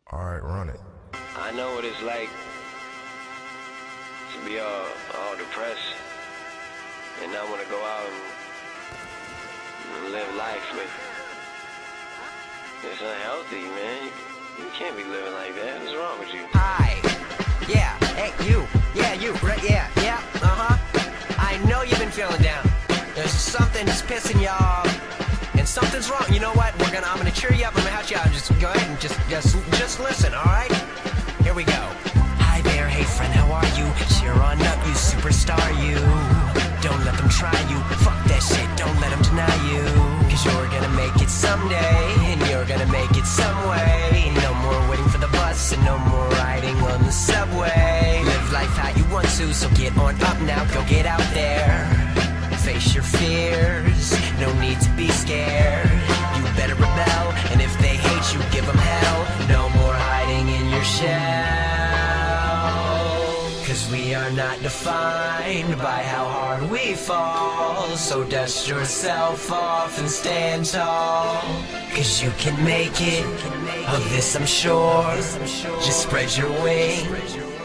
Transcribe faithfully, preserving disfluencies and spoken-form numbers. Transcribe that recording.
Alright, run it. I know what it's like to be all, all depressed and not want to go out and live life, but it's unhealthy, man. You can't be living like that. What's wrong with you? Hi. Yeah. Hey, you. Yeah, you. Right. Yeah. Yeah. Uh-huh. I know you've been feeling down. There's something that's pissing you off. And something's wrong. You know what? We're gonna. I'm gonna cheer you up. I'm gonna help you out. Just go ahead and just, just, just listen. All right? Here we go. Hi there. Hey friend. How are you? Cheer on up, you superstar. You. Don't let them try you. Fuck that shit. Don't let them deny you. Cause you're gonna make it someday, and you're gonna make it some way. No more waiting for the bus, and no more riding on the subway. Live life how you want to, so get on up now. Go get out there. Face your fears, no need to be scared. You better rebel, and if they hate you, give them hell. No more hiding in your shell. Cause we are not defined by how hard we fall. So dust yourself off and stand tall. Cause you can make it, of this I'm sure. Just spread your wings